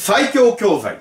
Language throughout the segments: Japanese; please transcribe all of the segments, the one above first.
最強教材。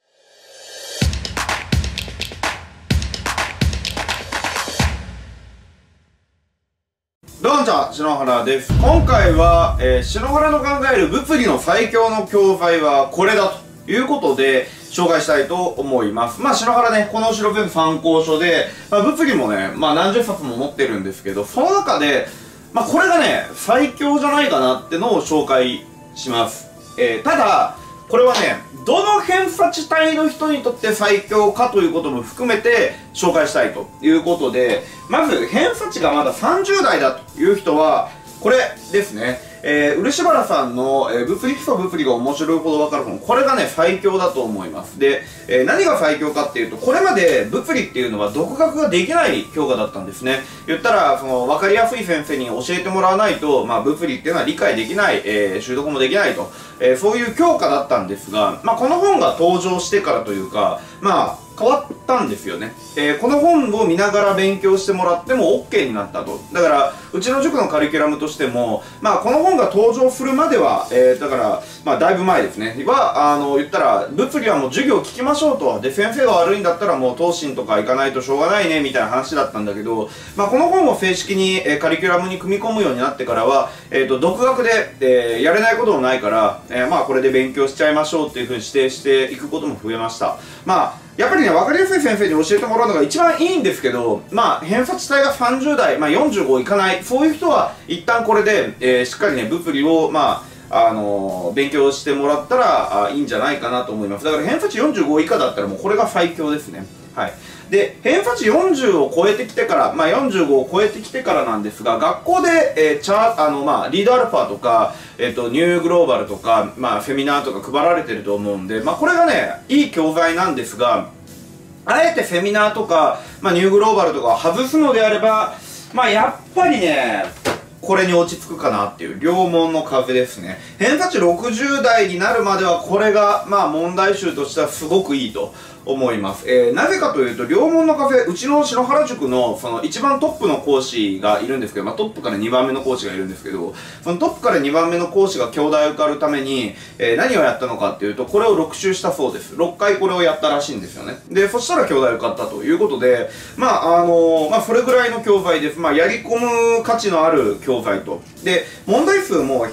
どうもこんにちは、篠原です。今回は、篠原の考える物理の最強の教材はこれだということで紹介したいと思います。篠原ね、この後ろ全部参考書で、物理もね、何十冊も持ってるんですけど、その中で、これがね、最強じゃないかなってのを紹介します。ただ、これはね、どの偏差値帯の人にとって最強かということも含めて紹介したいということで、まず偏差値がまだ30代だという人は、これですね。漆原さんの、物理基礎物理が面白いほどわかる本。これがね、最強だと思います。で、何が最強かっていうと、これまで物理っていうのは独学ができない教科だったんですね。言ったら、わかりやすい先生に教えてもらわないと、物理っていうのは理解できない、習得もできないと、そういう教科だったんですが、この本が登場してからというか、変わったんですよね。この本を見ながら勉強してもらっても OK になったと。だから、うちの塾のカリキュラムとしても、この本が登場するまでは、だから、だいぶ前ですね。言ったら、物理はもう授業聞きましょうと。で、先生が悪いんだったらもう東進とか行かないとしょうがないね、みたいな話だったんだけど、この本を正式に、カリキュラムに組み込むようになってからは、独学で、やれないこともないから、これで勉強しちゃいましょうっていうふうに指定していくことも増えました。やっぱりね、分かりやすい先生に教えてもらうのが一番いいんですけど、偏差値帯が30代、45いかない、そういう人は一旦これで、しっかりね、物理を、勉強してもらったらいいんじゃないかなと思います。だから偏差値45以下だったらもうこれが最強ですね。はい。で、偏差値40を超えてきてから、45を超えてきてからなんですが、学校で、リードアルファとか、ニューグローバルとか、フェミナーとか配られてると思うんで、これがね、いい教材なんですが、あえてフェミナーとか、ニューグローバルとかを外すのであれば、やっぱりね、これに落ち着くかなっていう、両門の風ですね。偏差値60代になるまでは、これが、問題集としてはすごくいいと思います。なぜかというと、両門の風、うちの篠原塾の、一番トップの講師がいるんですけど、トップから2番目の講師がいるんですけど、そのトップから2番目の講師が京大受かるために、何をやったのかっていうと、これを6周したそうです。6回これをやったらしいんですよね。で、そしたら京大受かったということで、それぐらいの教材です。やり込む価値のある教材と。で、問題数も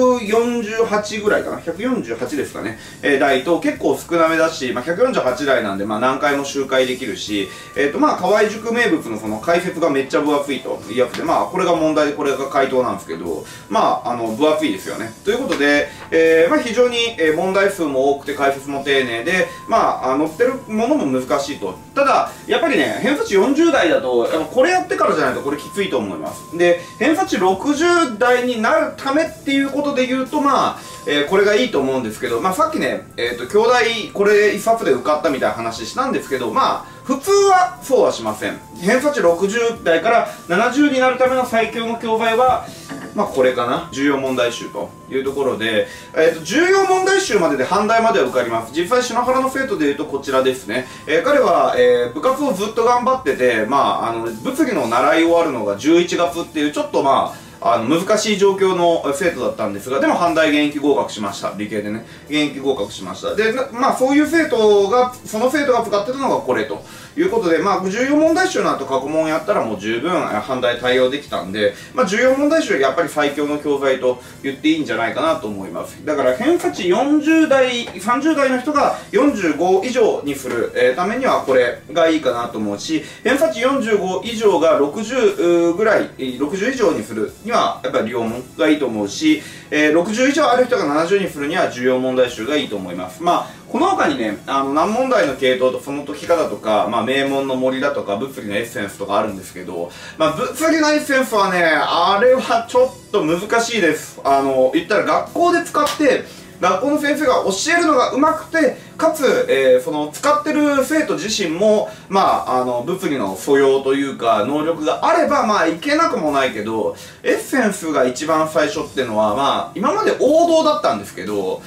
148ぐらいかな。148ですかね。台と結構少なめだし、148台なんで、何回も周回できるし、河合塾名物のその解説がめっちゃ分厚いというやつで、これが問題で、これが回答なんですけど、分厚いですよね。ということで、非常に問題数も多くて解説も丁寧で、載ってるものも難しいと。ただ、やっぱりね、偏差値40代だと、これやってからじゃないとこれきついと思います。で、偏差値60代になるためっていうことで言うと、これがいいと思うんですけど、さっきね、京大これ一冊で受かったみたいな話したんですけど、普通はそうはしません。偏差値60代から70になるための最強の教材は、これかな。重要問題集というところで、重要問題集までで阪大までは受かります。実際、篠原の生徒でいうとこちらですね。彼は、部活をずっと頑張ってて、物理の習い終わるのが11月っていう、ちょっと難しい状況の生徒だったんですが、でも阪大現役合格しました。理系でね。現役合格しました。で、そういう生徒が、その生徒が使ってたのがこれということで、重要問題集の後過去問やったらもう十分阪大対応できたんで、重要問題集はやっぱり最強の教材と言っていいんじゃないかなと思います。だから偏差値40代、30代の人が45以上にする、ためにはこれがいいかなと思うし、偏差値45以上が60ぐらい、60以上にするにはやっぱり両門がいいと思うし、60以上ある人が70にするには重要問題集がいいと思います。この他にね、難問題の系統とその解き方とか、名門の森だとか、物理のエッセンスとかあるんですけど、物理のエッセンスはね、あれはちょっと難しいです。言ったら学校で使って、学校の先生が教えるのが上手くて、かつ、その使ってる生徒自身も、物理の素養というか、能力があれば、いけなくもないけど、エッセンスが一番最初っていうのは、今まで王道だったんですけど、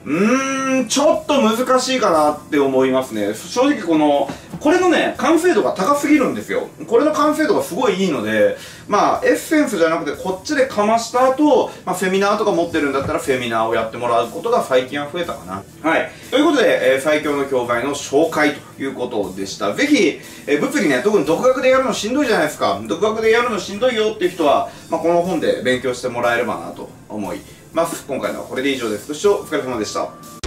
ちょっと難しいかなって思いますね。正直これのね、完成度が高すぎるんですよ。これの完成度がすごいいいので、まあ、エッセンスじゃなくてこっちでかました後、まあ、フェミナーとか持ってるんだったらフェミナーをやってもらうことが最近は増えたかな。はい。ということで、最強の教材の紹介ということでした。ぜひ、物理ね、特に独学でやるのしんどいじゃないですか。独学でやるのしんどいよっていう人は、まあ、この本で勉強してもらえればなと思います。今回のはこれで以上です。ご視聴お疲れ様でした。